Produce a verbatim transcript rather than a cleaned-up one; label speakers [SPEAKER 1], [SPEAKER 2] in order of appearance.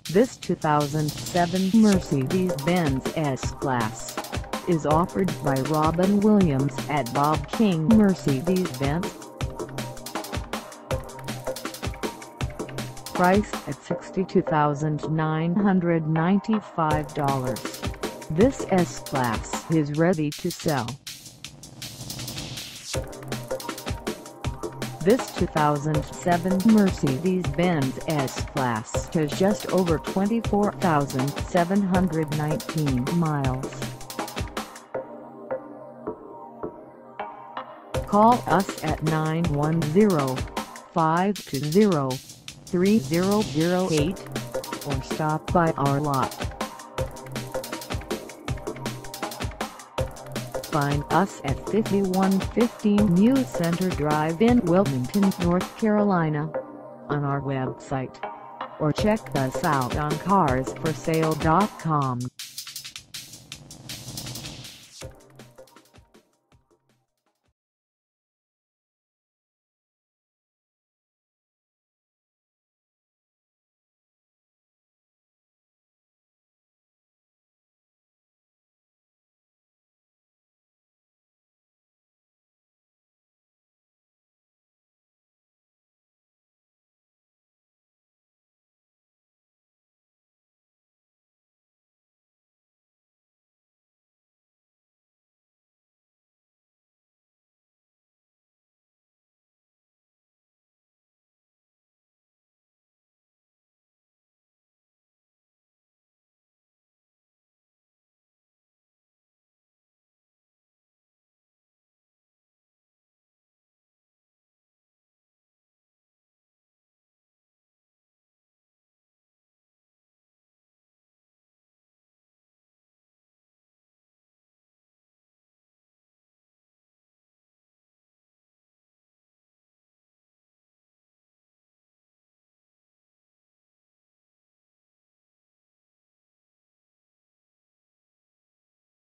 [SPEAKER 1] This two thousand seven Mercedes-Benz S-Class is offered by Robin Williams at Bob King Mercedes-Benz. Price at sixty-two thousand nine hundred ninety-five dollars. This S-Class is ready to sell. This two thousand seven Mercedes-Benz S-Class has just over twenty-four thousand seven hundred nineteen miles. Call us at nine one zero, five two zero, three zero zero eight or stop by our lot. Find us at fifty-one fifteen New Center Drive in Wilmington, North Carolina, on our website, or check us out on cars for sale dot com.